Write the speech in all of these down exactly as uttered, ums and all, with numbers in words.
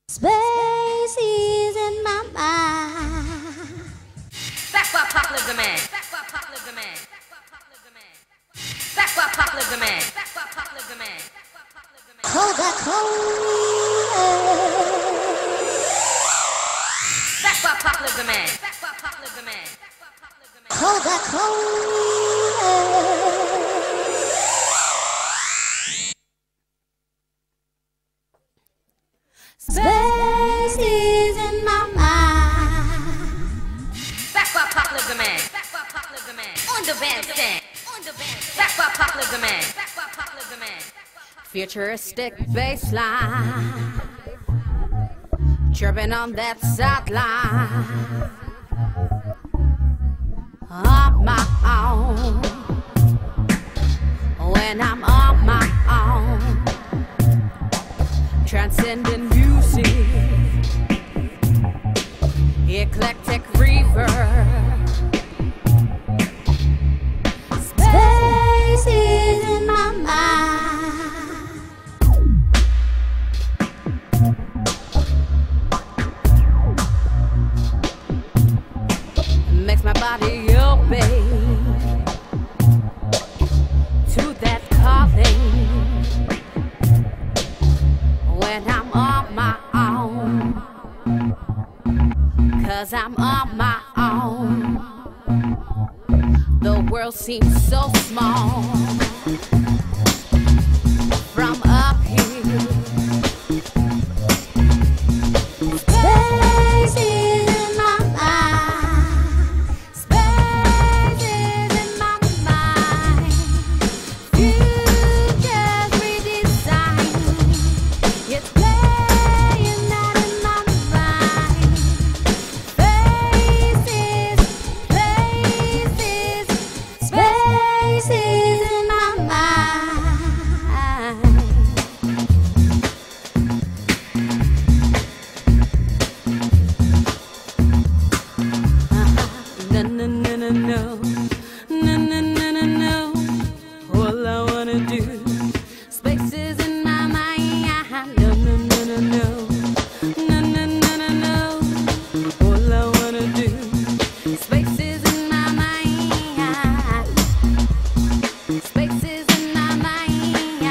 Space is in my mind. Back while Pop lives a man. Back while Pop lives a man. Back while Pop lives a man. Back while Pop lives a man. Back while Pop lives a man. Hold that cold. Back while Pop lives a man. Back while Pop lives a man. Hold that cold. Space is in my mind. Back while Pop lives a man. Back while Pop lives a man. On the bandstand. On the bandstand. Back while Pop lives a man. Back while Pop lives a man. Futuristic bassline, chirping on that sideline. On my own, when I'm on my own, transcendent music, eclectic reverb. Space is in my mind. Makes my body obey to that calling when I'm on my own, 'cause I'm on my own. The world seems so small from up here. Space is in my mind. Space is in my mind. Futures redesigned. It's playing out in my mind. Faces, places, spaces in my mind. No, no, no, no, no, no, no, no, no, no. All I wanna do, spaces in my mind. No, no, no, no, no, no, no, no, no, no. All I wanna do, spaces in my mind. Spaces in my mind.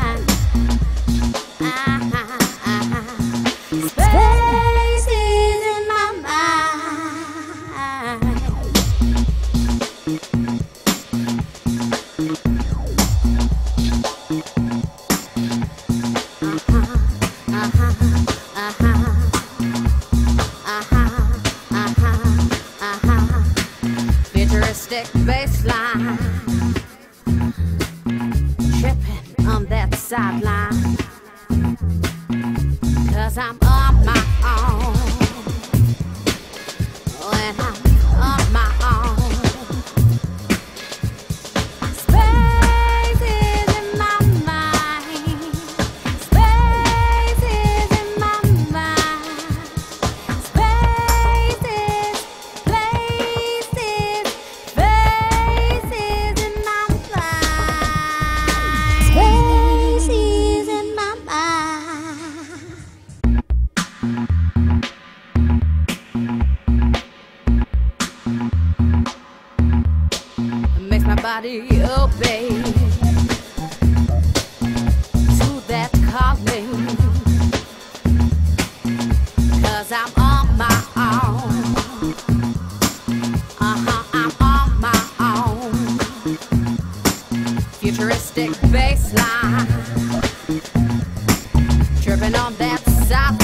Ah, ah, ah, ah. Space is in my mind. Futuristic bassline, tripping on that sideline, 'cause I'm on my own, when I'm on my own. Space is in my mind. Space is in my mind. Spaces, places, faces in my mind. Space is in my mind. Makes my body obey to that calling, 'cause I'm on my own. Uh-huh, I'm on my own. Futuristic bassline, tripping on that south